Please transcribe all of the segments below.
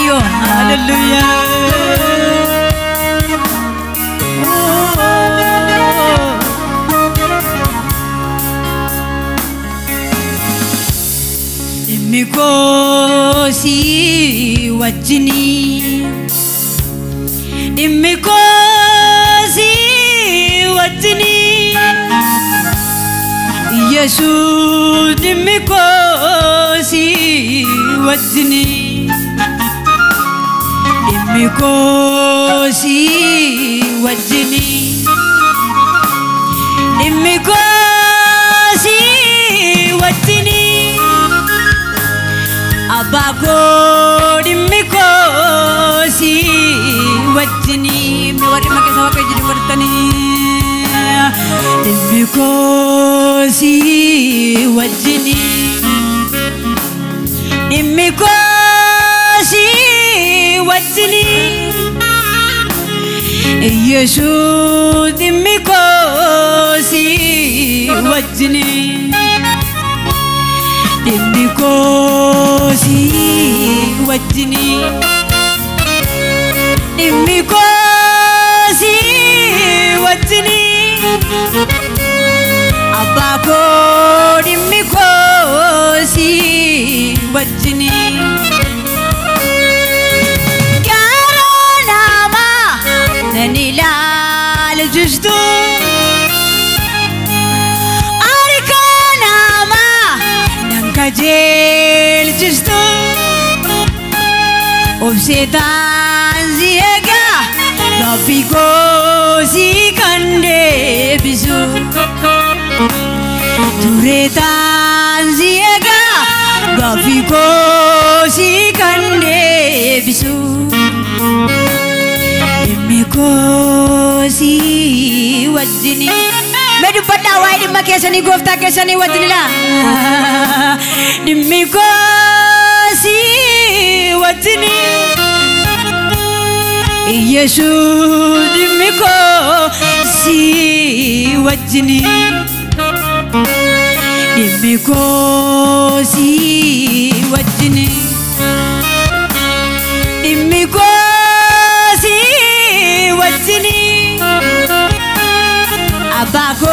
waaqayyo. Hallelujah. Mikosi wajini, mikosi wajini, Yesus mikosi wajini, mikosi wajini, mikosi wajini. Abako dimikosi wajini mewari makesa wakai jadi bertani dimikosi wajini dimikosi wajini Yesus dimikosi wajini dimikosi wajini dimikosi wajini abako dimikosi wajini karo nama nanilal justu Kajel jistu obsetan ziega Gapiko si kande bisu Turetan ziega Gapiko si kande bisu Imiko si wajini Medu pada wai di makesani gofta kesani wajinila dimikosi wajini Yesus dimikosi wajini dimikosi wajini dimikosi wajini abako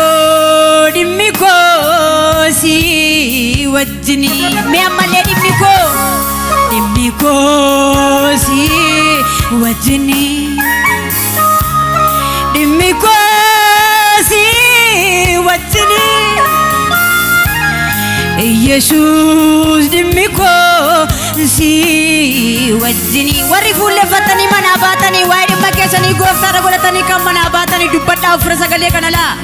dimikosi wajini me amale dimikosi wajini dimikosi wajini Yesus dimikosi wajini warifu lefatani mana batani wai dimakesani goftara golatani kamana batani dupatta ufrasa gale kanala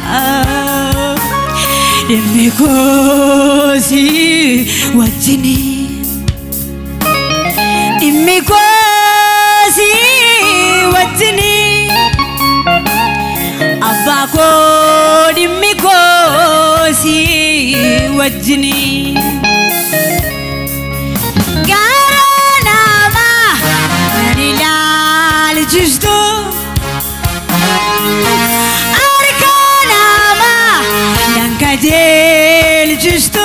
dimikosi wajini dimikosi wajini abako dimikosi wajini garanama nanilal justu arkanama nankajel justu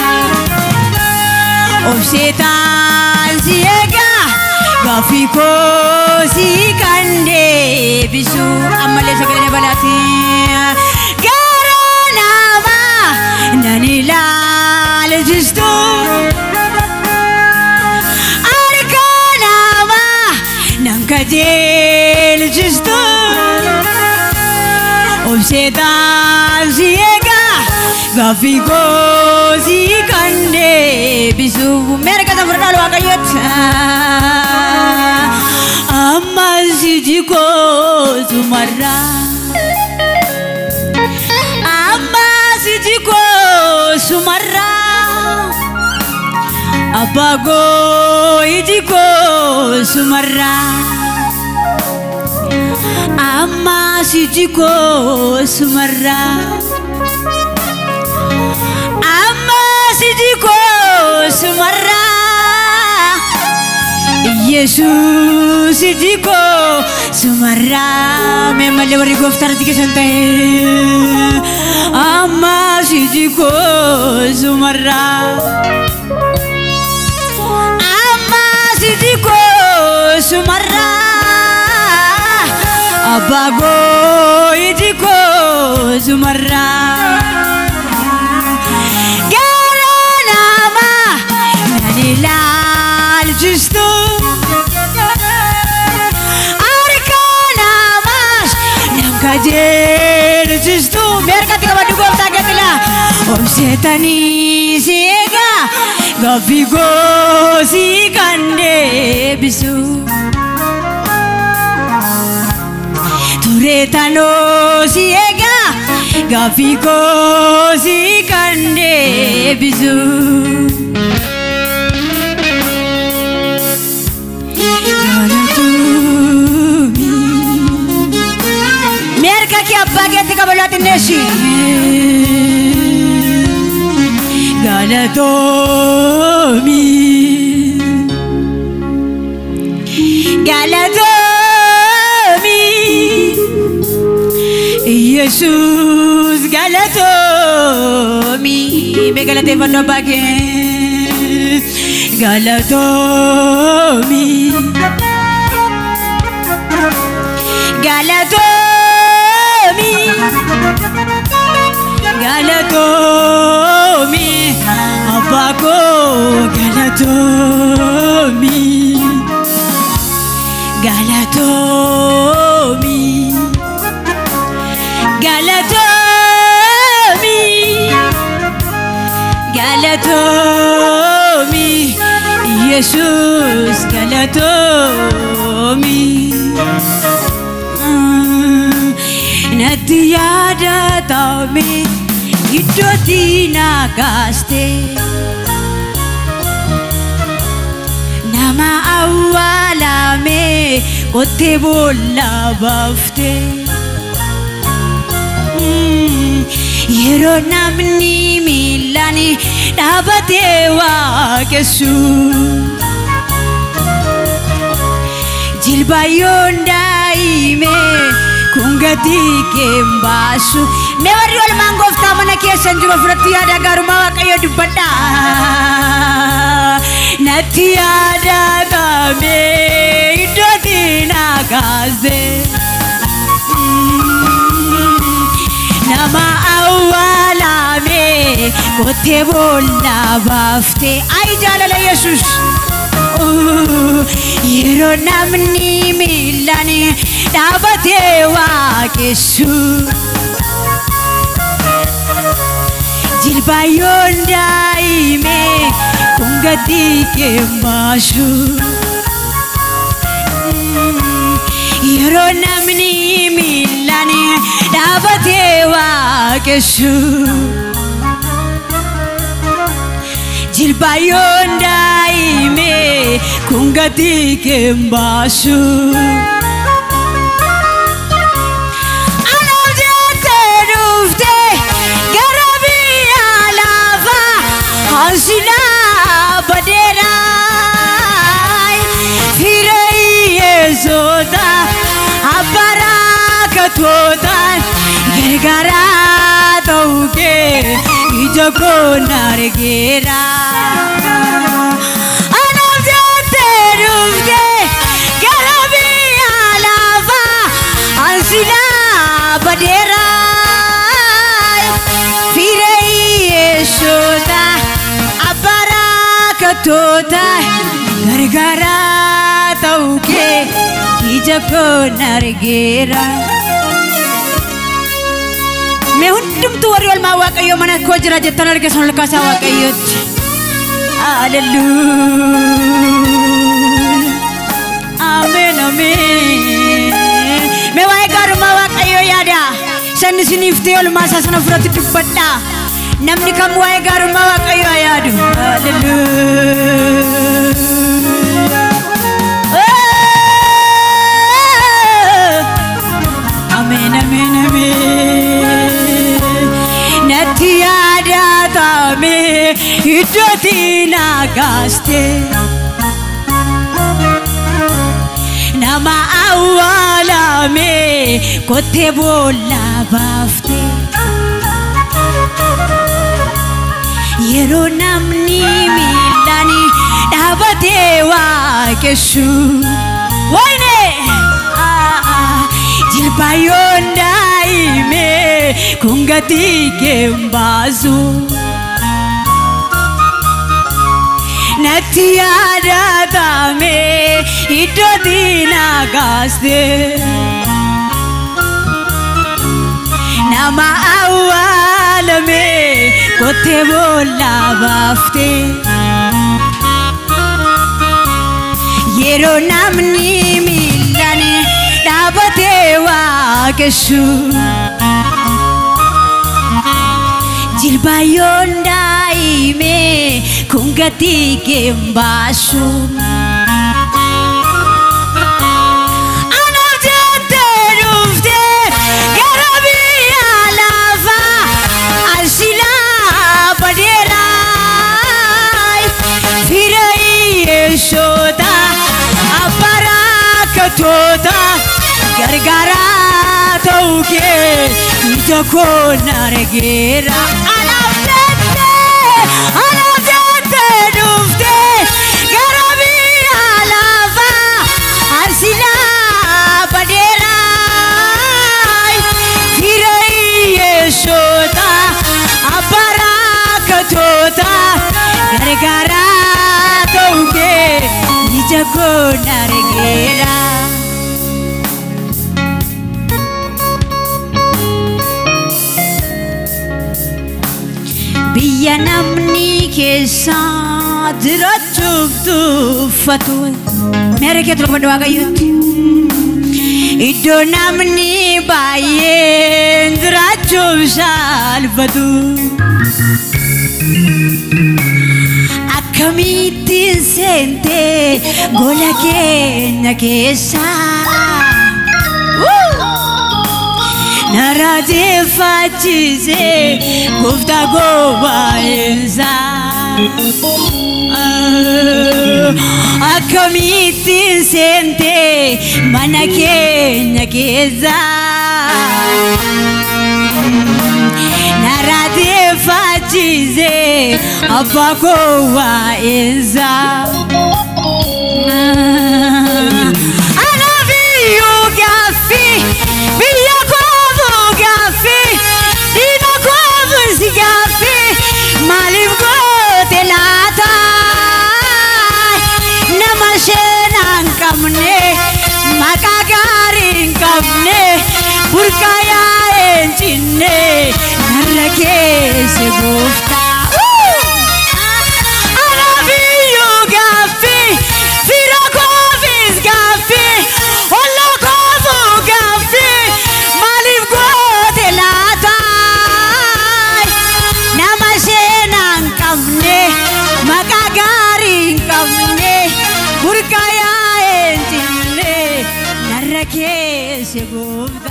obsetan siega gafiko si kande bisu amale segalanya balati garanama nanilal justu arkanama nankajel justu obsetan siega gafiko si kande bisu mereka tak berlalu akayat Amazijiko Sumara Amazijiko Sumara Apago Ijiko Sumara Amazijiko Sumara Amazijiko Sumara Yesus Ijiko Sumara memang lewat goftar tiga santai Amazijiko Sumara Amazijiko abago idiko zumarra garanama nanilal jistu arkanamas namkajer jistu biar ketika badu gofta gatila omsetani siega gafigo si kande bisu Turetano siega gafigo si kande bisu Galatumi Merka ki abba geti kabalati neshi Galatumi Galatumi Jesus Galatomi Begalate vano bage Galatomi Galatomi Galatomi Abako Galatomi Galatomi Galatomi Galatomi Jesus Galatomi Natiyada tame Idotina gaste Nama awalame Kote bolla bafte Yero namni milani Nabate wa kesu Jilbayonda ime Kungati kembasu Mewari wal mangofta mana kesan juma furati ada garuma wa kayo dubata Nati ada kame idoti nagaze Nama awalame kote bolla bafte ay jalala Jesus Yero namni milani dabate wa kesu Jilbayonda ime kungati kembasu Yero namni milani dabate wa kesu Jilbayonda ime kungati kembasu Anojate rufte garabi alava hansila badera Firei ezoda abarakatota gergara tauke ijoko nargera Anojate rufte garabi alava hansila badera Firei ezoda abarakatota gergara tauke ijoko nargera मैं हुट्टुम तुवरी वाल मावा कयो मना खोज राजे तनर के सोनल का सावा कयो हालेलुया आमेन आमेन मैं वाई कर मावा कयो यादा सन सिनिफ्ते वाल मासा सन फुरत दुपट्टा नमनी कम वाई कर मावा कयो यादु हालेलुया आमेन आमेन आमेन Natiada tame idotina gaste Nama awalame kote bolla bafte Yero namni milani dabate wa keshu Waine Jilbayoon daa'imee kun gatii kee hin baasu. Natti yaadatame iddootti na kaaste. Nama awwaalame kottee boolla baafte. Yeroo namni miilaan dhaabatee waaqessu. Jilbayoon daa'imee kun gatii kee hin baasu. Anaaf jettee dhuftee gara biyya lafaa alsilaa badeera. Fira hiyyeessota abbaarakkattoota gargaaraa ta'uu kee ija koo argeera. Anaaf jettee dhuftee gara biyya lafaa alsilaa badeera. Fira hiyyeessota abbaarakkattoota gargaaraa ta'uu kee ija koo argeera. Biyya namni keessa jiraachuuf tuffatu. Meera kee tolfadhu Waaqayyooti. Iddoo namni baay'een jiraachuuf saalfatu. Akkamittiin seentee gola keenya keessa. Narajeeffachise gooftaa gobaa'insa. Akkamittiin seentee mana keenya keessa. Narajeeffachise abbaa gobaa'insa. Anaafiyyu gaaffii biyya maaliif goote laata? Nama seenaan qabne maqaa gaarii hin qabne burqaa yaa'een cinne narra keesse gooftaa. Anaafiyyu gaaffii fira koofis gaaffii olla koofuu gaaffii maaliif goote laata? Maqaa gaarii hin qabne burqaa yaa'een cinne narra keesse gooftaa.